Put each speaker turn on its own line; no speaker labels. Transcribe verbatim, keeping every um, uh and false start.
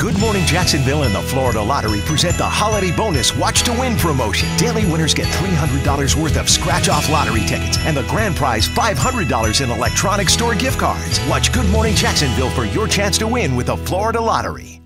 Good Morning Jacksonville and the Florida Lottery present the Holiday Bonus Watch to Win promotion. Daily winners get three hundred dollars worth of scratch-off lottery tickets and the grand prize five hundred dollars in electronic store gift cards. Watch Good Morning Jacksonville for your chance to win with the Florida Lottery.